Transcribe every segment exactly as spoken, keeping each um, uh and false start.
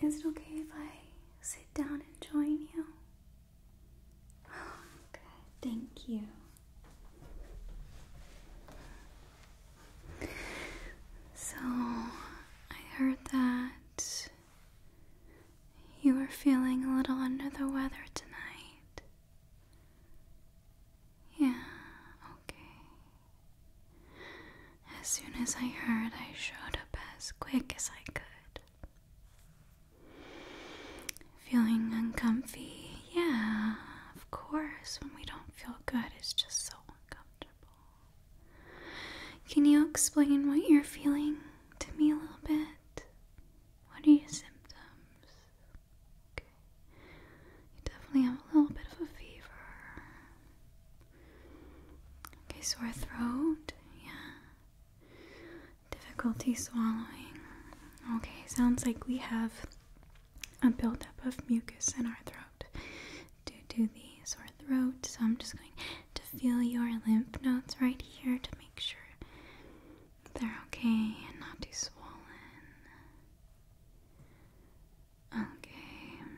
is it okay if I sit down and join you? Okay, thank you. So, I heard that you were feeling a little under the weather tonight. Yeah, okay. As soon as I heard, I showed up as quick as I could. Feeling uncomfy? Yeah, of course. When we don't feel good, it's just so uncomfortable. Can you explain what you're feeling to me a little bit? What are your symptoms? Okay. You definitely have a little bit of a fever. Okay, sore throat? Yeah. Difficulty swallowing? Okay, sounds like we have a buildup of mucus in our throat due to the sore throat. So I'm just going to feel your lymph nodes right here to make sure they're okay and not too swollen. Okay.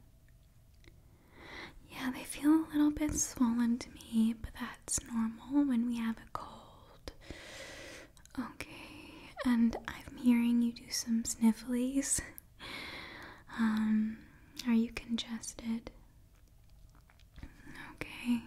Yeah, they feel a little bit swollen to me, but that's normal when we have a cold. Okay, and I'm hearing you do some snifflies. Um, are you congested? Okay.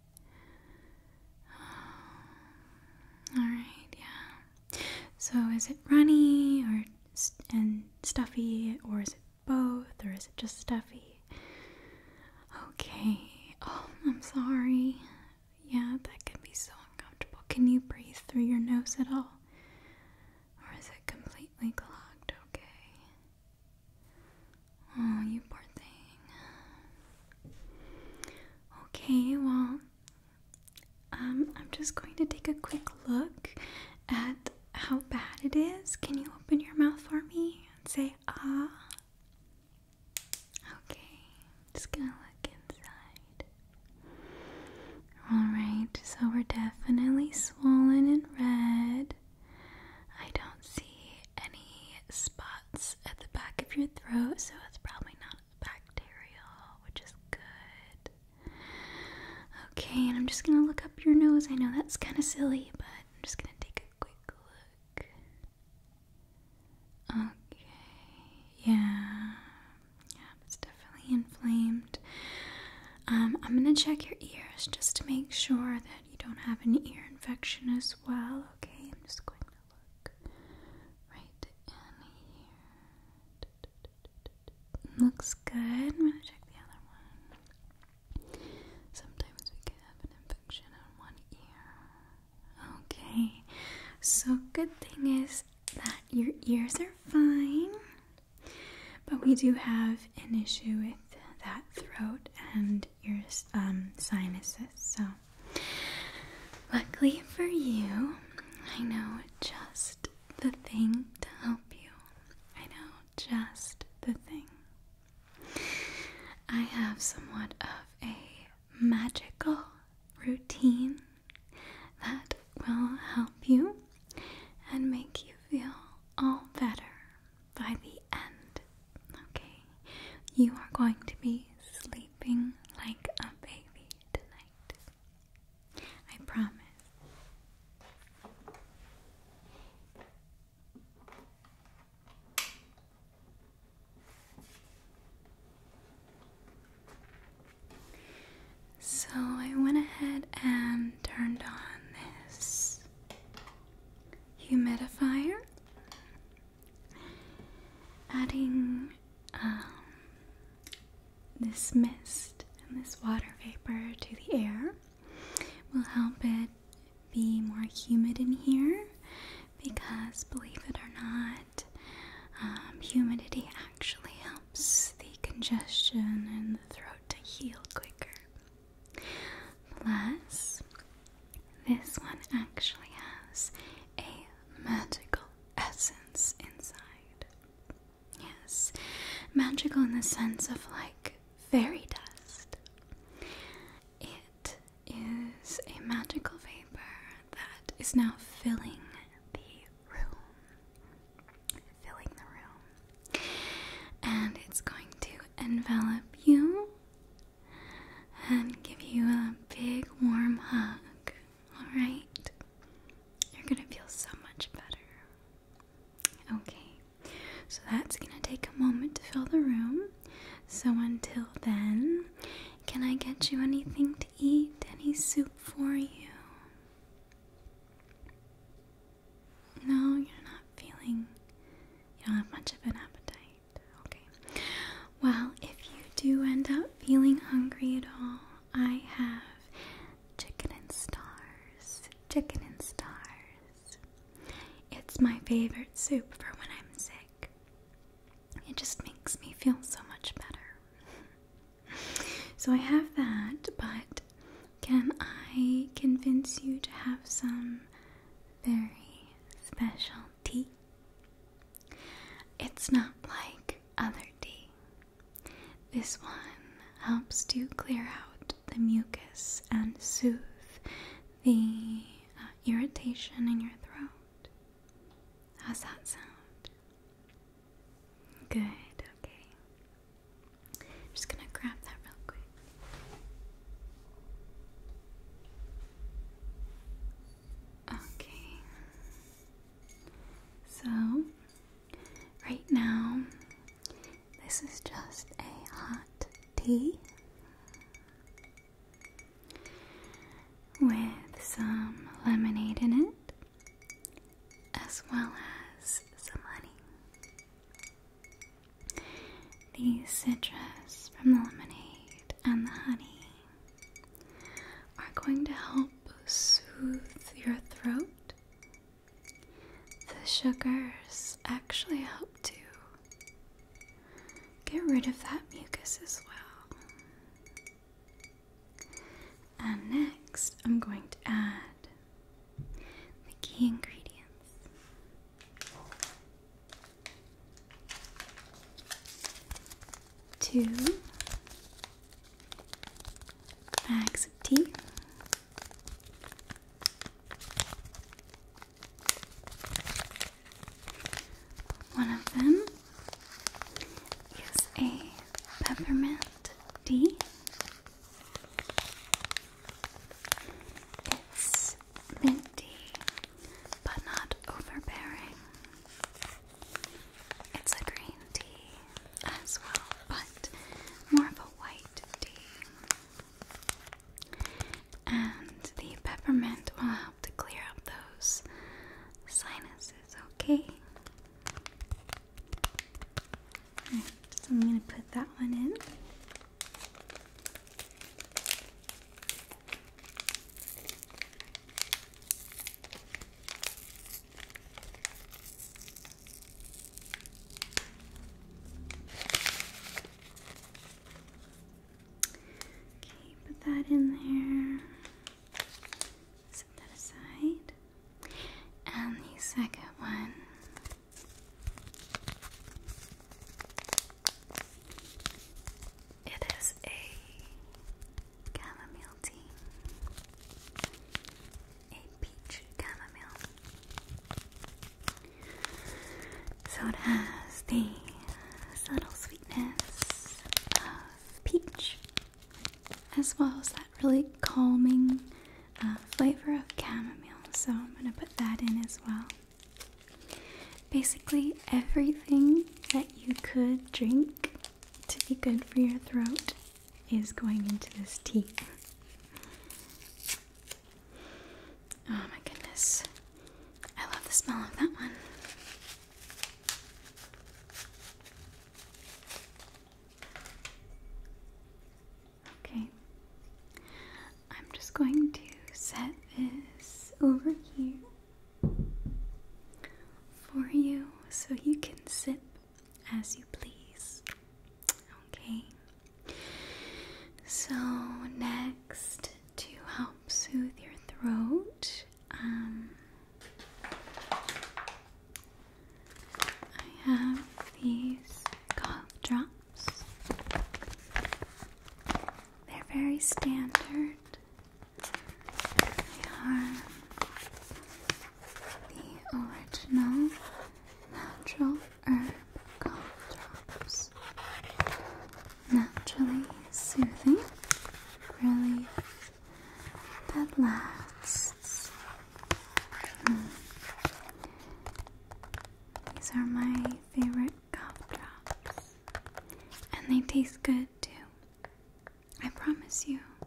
Alright, yeah. So is it runny or st- and stuffy, or is it both, or is it just stuffy? Okay. Oh, I'm sorry. Yeah, that can be so uncomfortable. Can you breathe through your nose at all? Or is it completely clogged? Okay. Oh, you poor thing. Okay, well, um, I'm just going to take a quick look at how bad it is. Can you open your mouth for me and say, ah? Okay, just gonna look inside. Alright, so we're definitely swollen and red. I don't see any spots at the back of your throat, so it's probably not bacterial, which is good. Okay, and I'm just gonna look up your nose. I know that's kind of silly, but I'm just gonna take a quick look. Okay, yeah, yeah, it's definitely inflamed. Um, I'm gonna check your ears just to make sure that you don't have an ear infection as well. Okay, I'm just going to look right in here. Looks good. I'm gonna check the other one. Sometimes we can have an infection in one ear. Okay, so good thing is that your ears are fine, but we do have an issue with that throat and your um, sinuses. So luckily for you, I know just the thing to help you. I know just the thing. I have somewhat of a magical routine that will help you and make you feel all better by the end. Okay, you are going to be sleeping like a baby tonight. I promise. So I went ahead and turned on this humidifier, adding um, this mist and this water vapor to the air will help it be more humid in here, because believe it or not, um, humidity actually helps the congestion in the throat to heal quicker. Plus, this one actually has a magical essence inside. Yes, magical in the sense of like fairy dust. It is a magical vapor that is now filling the room. Filling the room. And get you anything to eat? Any soup for you? No, you're not feeling, you don't have much of an appetite. Okay. Well, if you do end up feeling hungry at all, I have chicken and stars. Chicken and stars. It's my favorite soup for when I'm sick. It just makes me feel so much better. So I have that, but can I convince you to have some very special tea? It's not like other tea. This one helps to clear out the mucus and soothe the uh, irritation in your throat. How's that sound? Good, okay. Just gonna grab that real quick. Okay. So, right now, this is just a hot tea with some lemonade in it, as well as some honey. The citrus from the lemonade and the honey are going to help soothe your throat. The sugars actually help to get rid of that mucus as well. And next, I'm going to add the key ingredients. Two bags of tea. One of them is a peppermint tea. It's minty, but not overbearing. It's a green tea as well, but more of a white tea. And the peppermint will help to clear up those sinuses, okay? Alright, so I'm going to put that one in. Okay, put that in there. Set that aside. And the second one it is a chamomile tea. A peach chamomile. So it has the subtle sweetness of peach, as well as that really calming uh, flavor of chamomile. So I'm going to put that in as well. Basically, everything that you could drink to be good for your throat is going into this tea. Oh my goodness. I love the smell of that one. Okay. I'm just going to set this over here for you so you can sip as you please. Okay. So next, to help soothe your throat, um, I have these cough drops. They're very standard. They are the original natural herb cough drops. Naturally soothing relief that lasts. Mm. These are my favorite cough drops, and they taste good too. I promise you.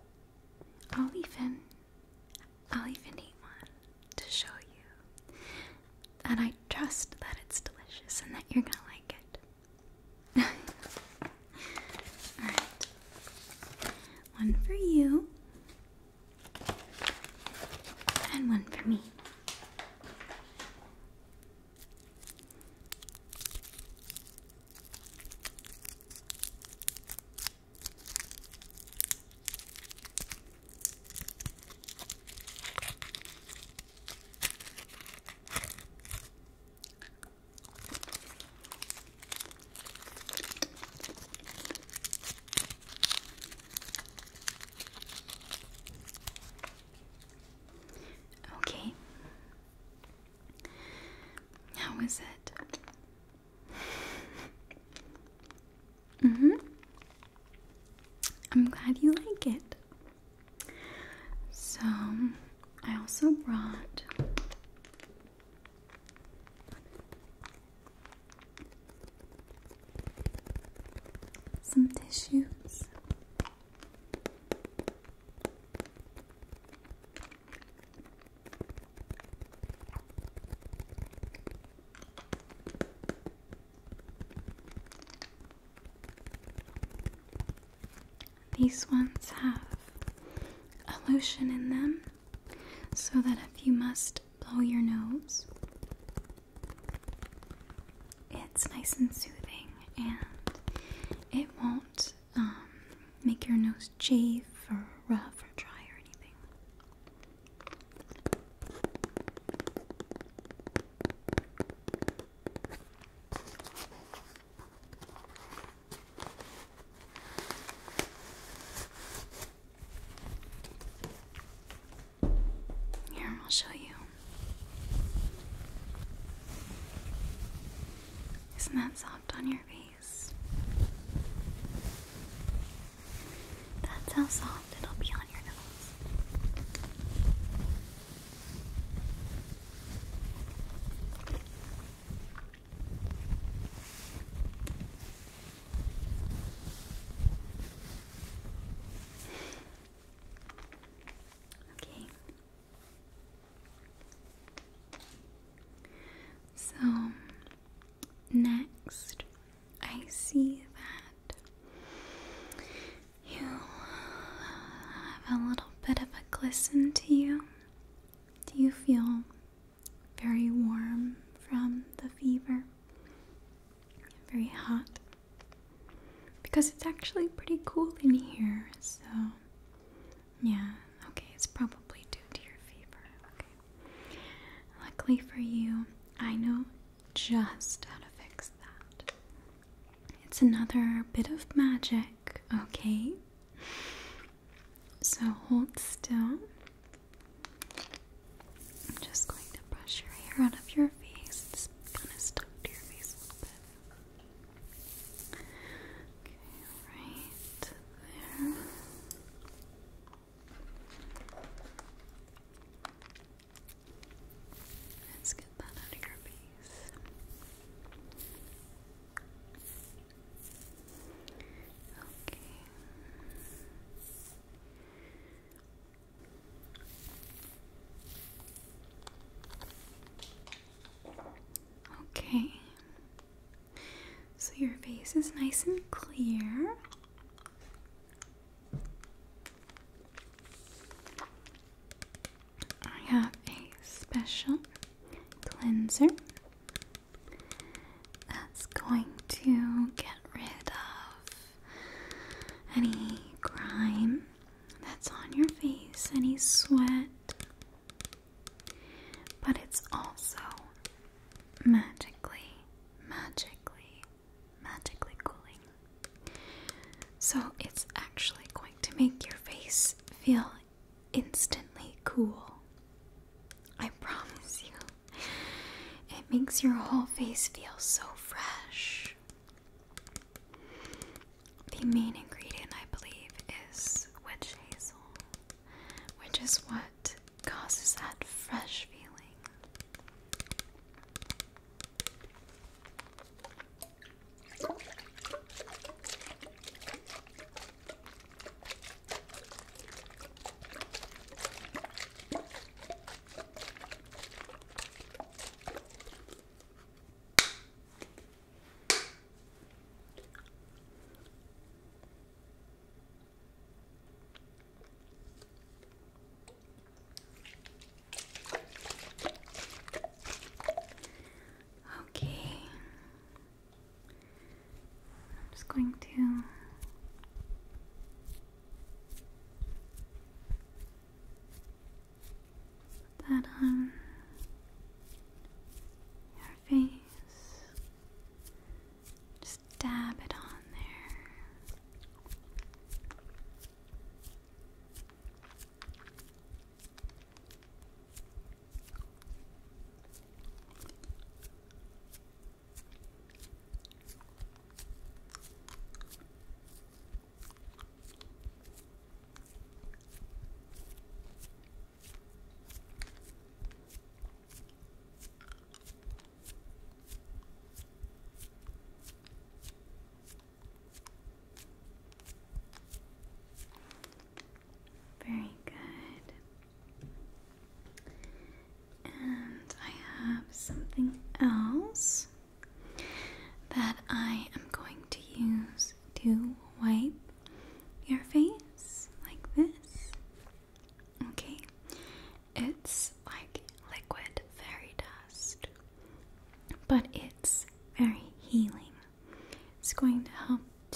I'll even, I'll even eat one to show you that I trust that it's delicious and that you're gonna like it. Alright. One for you. And one for me. Okay. How is it? Mm-hmm. I'm glad you like it. So, I also brought some tissues. These ones have a lotion in them so that if you must blow your nose, it's nice and soothing and it won't um, make your nose chafe or rough or dry or anything. Here, I'll show you. Isn't that soft on your face? That's how soft it'll be on your nose. Okay. So, next, I see that you have a little bit of a glisten to you. Do you feel very warm from the fever? Very hot? Because it's actually pretty cool in here, so yeah, okay, it's probably due to your fever. Okay. Luckily for you, I know just how to fix that. It's another bit of magic, okay? So hold still. I'm just going to brush your hair out of your face. It's kind of stuck to your face a little bit. Okay, right there. Let's get that out of your face. Okay. Okay. So your face is nice and clear. I have a special cleanser that's going to get rid of any grime that's on your face, any sweat, but it's also magically, magically, magically cooling. So it's actually going to make your face feel instantly cool. I promise you. It makes your whole face feel so fresh. The main ingredient, I believe, is witch hazel, which is what causes that fresh feeling.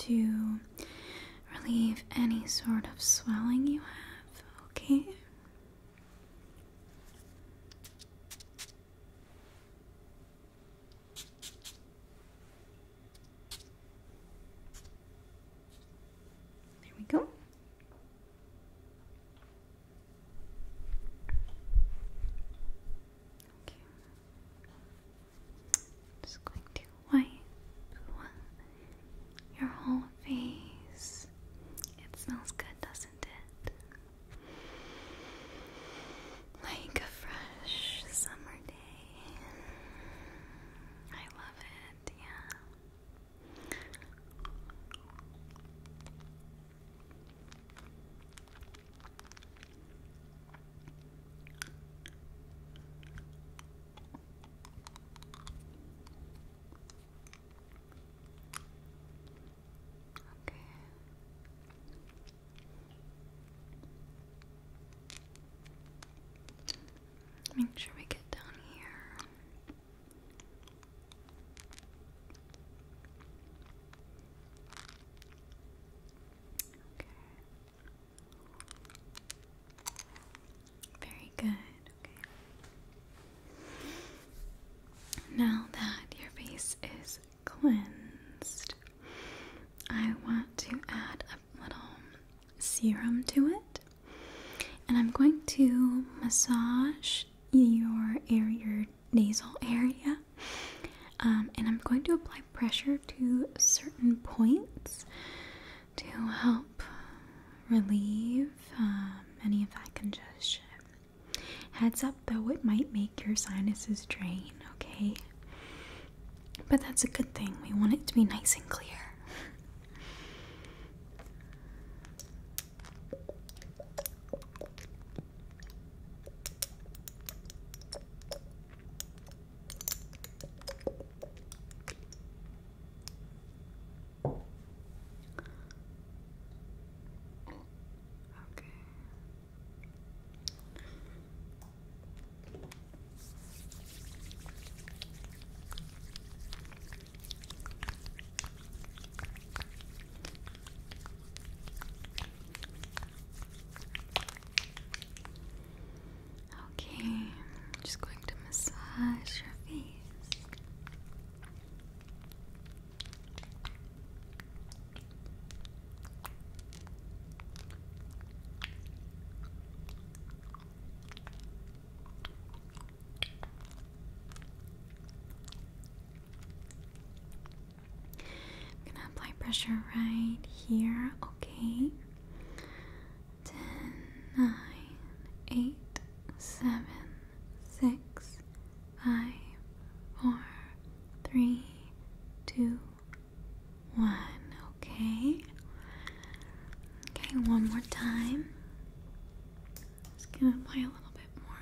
to relieve any sort of swelling you have, okay? There we go. Okay. Just going to wipe your whole face. It smells good, doesn't it? Like a fresh summer day. I love it, yeah. Okay. Make sure we get down here. Okay. Very good. Okay. Now that your face is cleansed, I want to add a little serum to it, and I'm going to massage your area, your nasal area, um, and I'm going to apply pressure to certain points to help relieve um, any of that congestion. Heads up though, it might make your sinuses drain, okay? But that's a good thing. We want it to be nice and clear. Okay. Okay, I'm just going to massage your face. I'm gonna apply pressure right here, okay? Ten, nine, eight, seven, six, five, four, three, two, one. Okay. Okay, one more time. Just gonna apply a little bit more.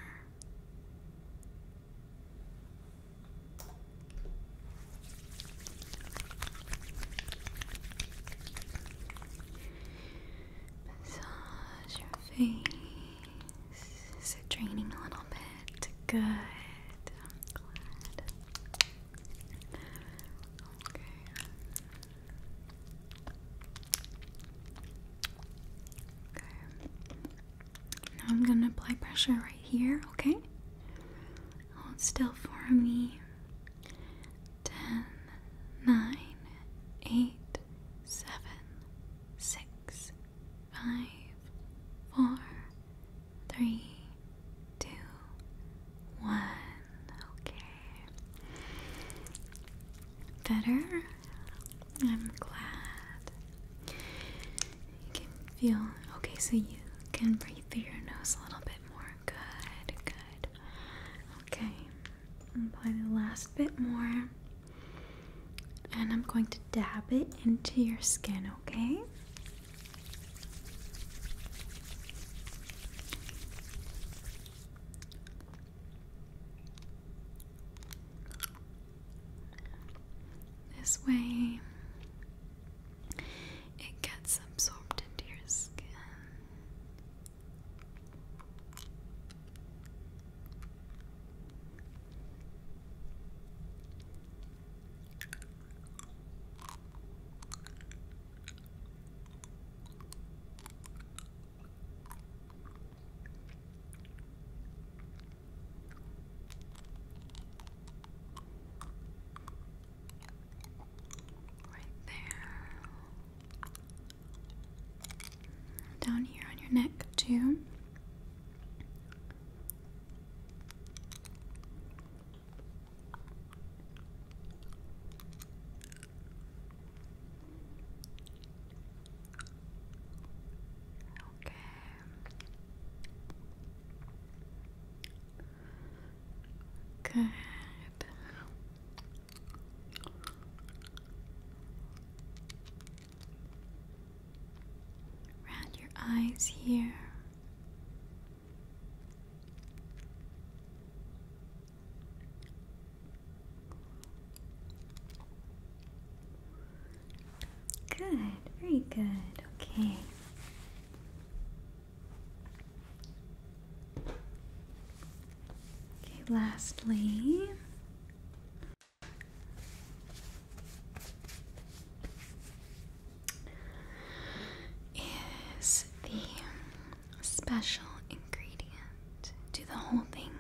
Massage your face. Is it draining a little bit? Good. I'm glad. Okay. Okay. Now I'm gonna apply pressure right here, okay? Hold still for me. Ten, nine, eight, seven, six, five, four, three, two, one. Okay. Better? I'm glad. You can feel okay, so you can breathe through your nose a little bit more. Good, good. Okay. Apply the last bit more. And I'm going to dab it into your skin, okay? This way, it gets absorbed into your skin. your neck too. Okay. Good. Around your eyes here. Good, very good. Okay. Okay, lastly, is the special ingredient to the whole thing.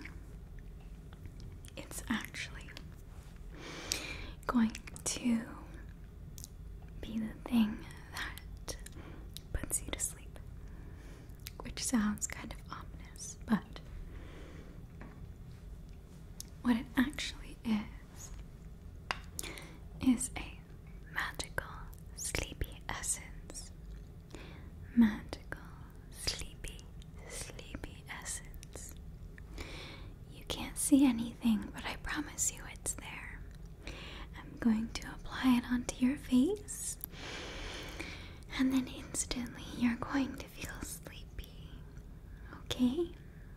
It's actually going to be the thing that puts you to sleep, which sounds kind of ominous, but what it actually is is a magical sleepy essence. Magical sleepy, sleepy essence. You can't see anything, but I promise you it's there. I'm going to apply it onto your face, and then instantly you're going to feel sleepy. Okay?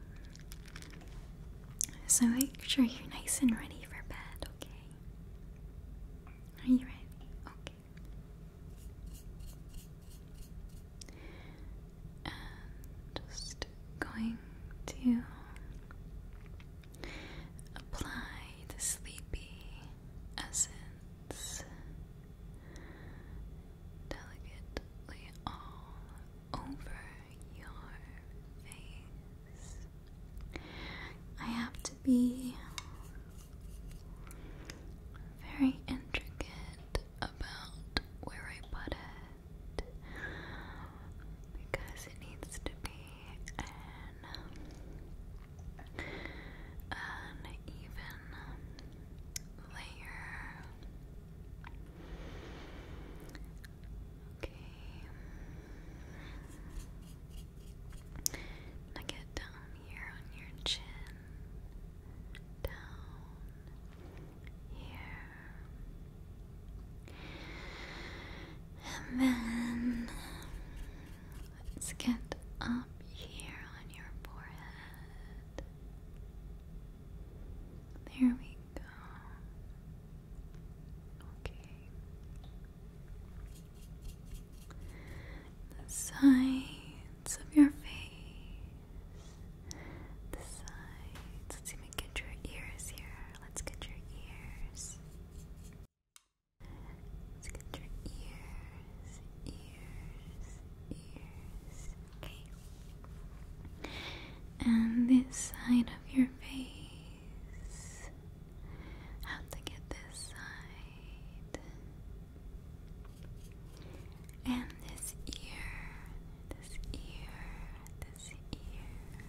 So make sure you're nice and ready for bed, okay? Are you ready? Okay. And just going to apply the sleepy essence delicately all over your face. I have to be very intricate about where I put it because it needs to be an, an even layer. Okay. Now get down here on your chin. Down here. And then let's get up here on your forehead. There we go. Okay. The sides of your face. The sides. Let's even get your ears here. Let's get your ears. Let's get your ears, ears, ears. Okay. And this side of your face. Have to get this side. And this ear, this ear, this ear.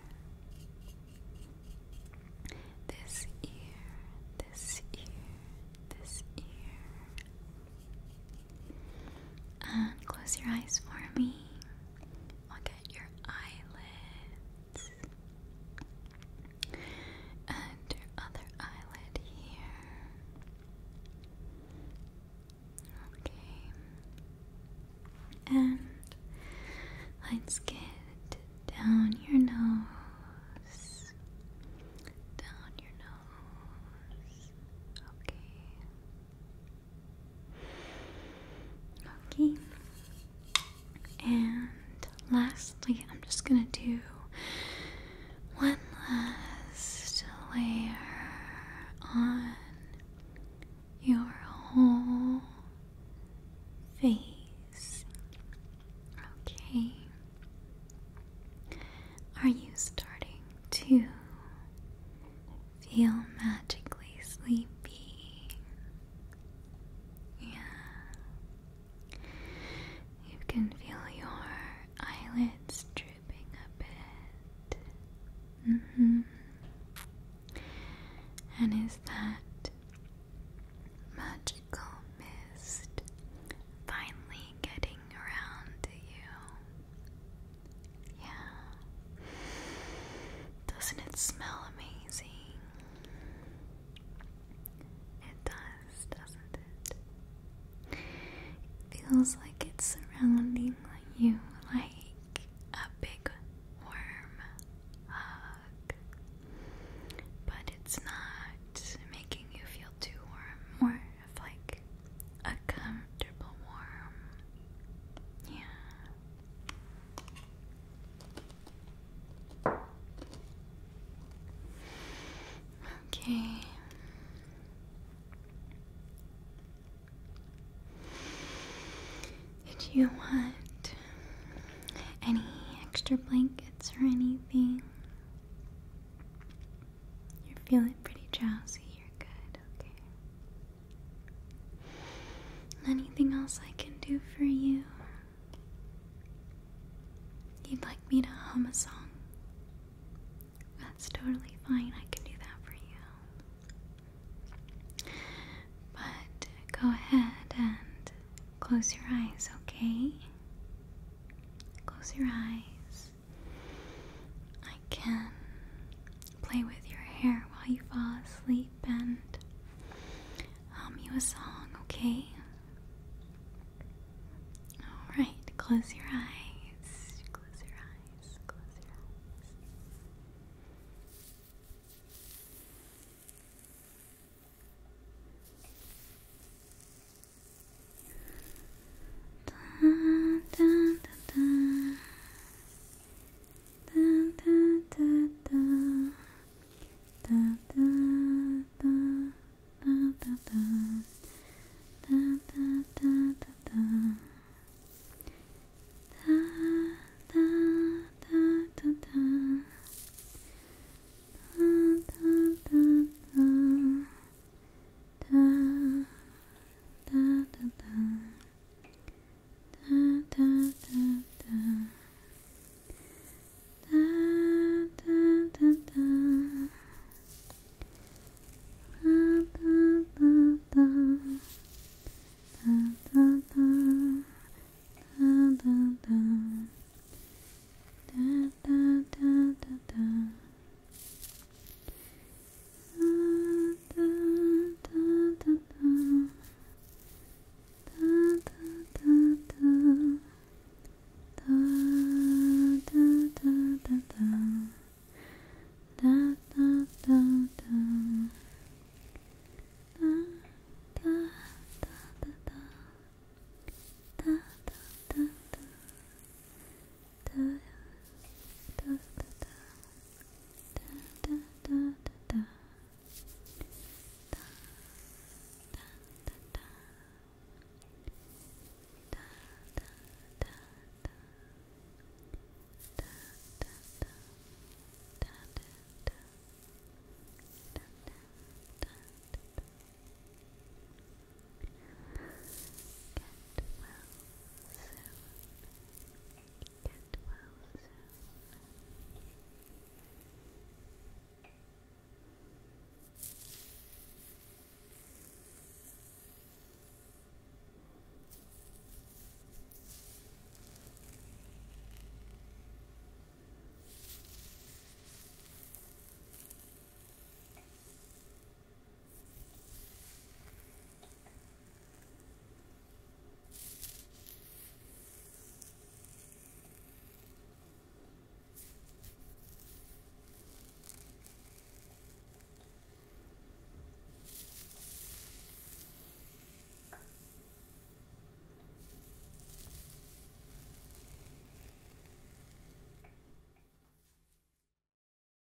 This ear, this ear, this ear. And close your eyes for me. I'll get your eyelids and your other eyelid here. Okay. And let's get down your nose. Down your nose. Okay. Okay. And lastly, I'm just gonna do one last layer on your whole face. Okay. Are you starting to feel magically sleepy? Yeah. You can feel your eyelids drooping. Mm-hmm. And is that magical mist finally getting around to you? Yeah. Doesn't it smell amazing? It does, doesn't it? It feels like it's surrounding you like a big warm hug. But it's not making you feel too warm, more of like a comfortable warm. Yeah. Okay. Did you want any extra blankets or anything? You're feeling pretty drowsy. You're good. Okay. Anything else I can do for you? You'd like me to hum a song? That's totally fine. I can do that for you. But go ahead and close your eyes, okay? Close your eyes. I can play with your hair while you fall